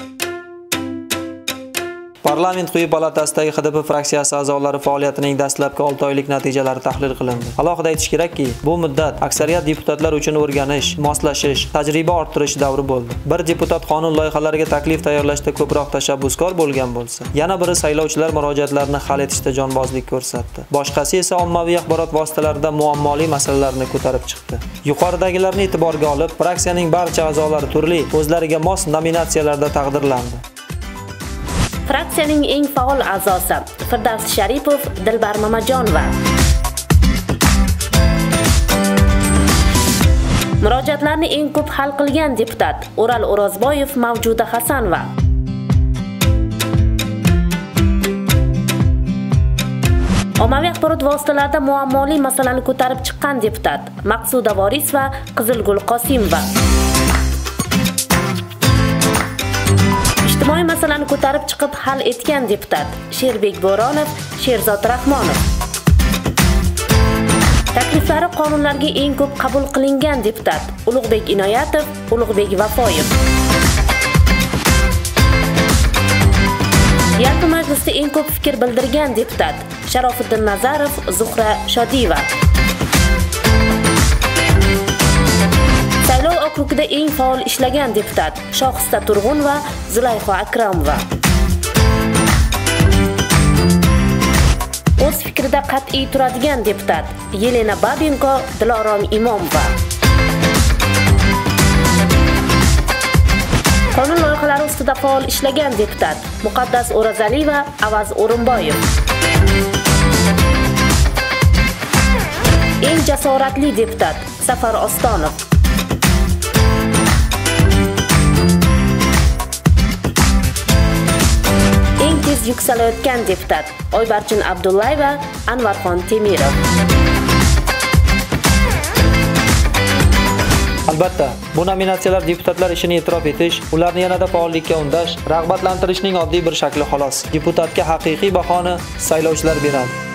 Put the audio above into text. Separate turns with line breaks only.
Parlament quyi palatasidagi HDP fraksiyasi a'zolari faoliyatining dastlabki 6 oylik natijalari tahlil qilindi. Alohida aytish kerakki, bu muddat aksariyat deputatlar uchun o'rganish, moslashish, tajriba orttirish davri bo'ldi. Bir deputat qonun loyihalariga taklif tayyorlashda ko'proq tashabbuskor bo'lgan bo'lsa, yana biri saylovchilar murojaatlarini hal etishda jonbozlik ko'rsatdi. Boshqasi esa ommaviy axborot vositalarida muammoli masalalarni ko'tarib chiqdi. Yuqoridagilarni e'tiborga olib, fraksiyaning barcha a'zolari turli o'zlariga mos nominatsiyalarda taqdirlandi.
Fraksiyaning eng faol a'zosi Firdavs Sharipov, Dilbar Mamajonova. Murojaatlarni eng ko'p hal qilgan deputat O'ral O'rozboyev, Mavjuda Hasanova. Ommaviy axborot vositalarida muammoli masalani ko'tarib chiqqan deputat Maqsuda Vorisova, Qizilgul Qosimova. Ijtimoiy masalani ko'tarib chiqib hal etgan deputat Sherbek Bo'ronov, Sherzod Rahmonov. Takliflari qonunlarga eng ko'p qabul qilingan deputat Ulug'bek Inoyatov, Ulug'bek Vafoyev. Yalpi majlisda eng ko'p fikr bildirgan deputat Sharofiddin Nazarov, Zuhra Shodiyeva. Saylov okrugida eng faol ishlagan deputat Shohista Turg'un va Zulayho Akramova. O'z fikrida qat'iy turadigan deputat Yelena Babinko, Dilorom Imomova. Qonun loyihalari ustida faol ishlagan deputat Muqaddas O'razali va Avaz O'rinboyev. Eng jasoratli deputat Safar Ostonov. Eng tez yuksalayotgan deputat Oybarchin Abdullayeva, Anvarxon Temirov.
Albatta, bu nominatsiyalar deputatlar ishini e'tirof etish, ularni yanada faollikka undash, rag'batlantirishning oddiy bir shakli xolos. Deputatga haqiqiy bahoni saylovchilar beradi.